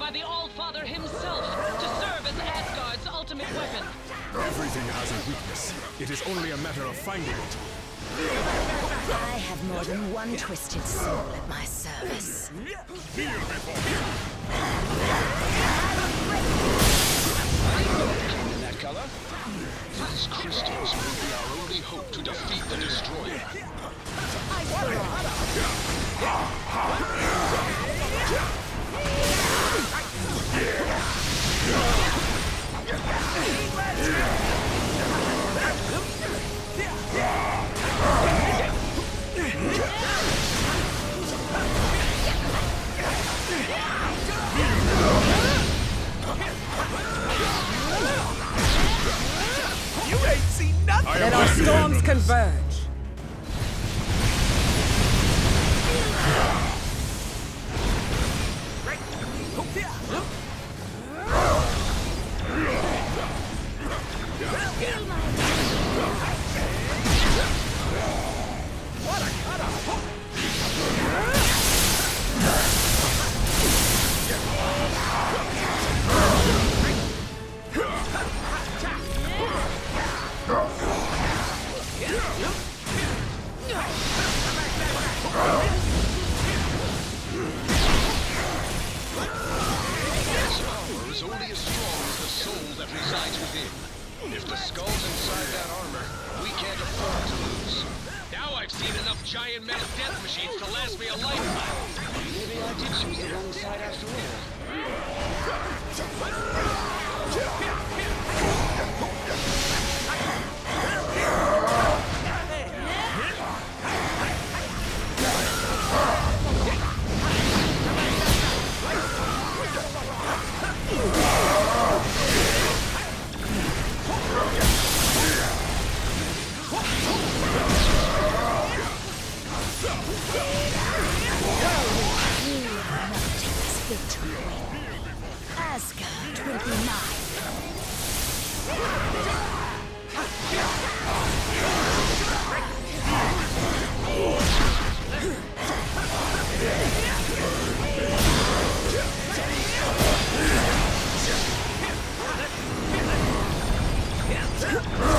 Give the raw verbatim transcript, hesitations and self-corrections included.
by the Allfather himself to serve as Asgard's ultimate weapon. Everything has a weakness. It is only a matter of finding it. I have more than one twisted soul at my service. In that color? These crystals will be our only hope to defeat the Destroyer. You ain't seen nothing! Let our storms converge. What a cutter! Is only as strong as the soul that resides within. If the skull's inside that armor, we can't afford to lose. Now I've seen enough giant metal death machines to last me a lifetime. Maybe I did choose the wrong side after all. Asgard will be mine. Yeah.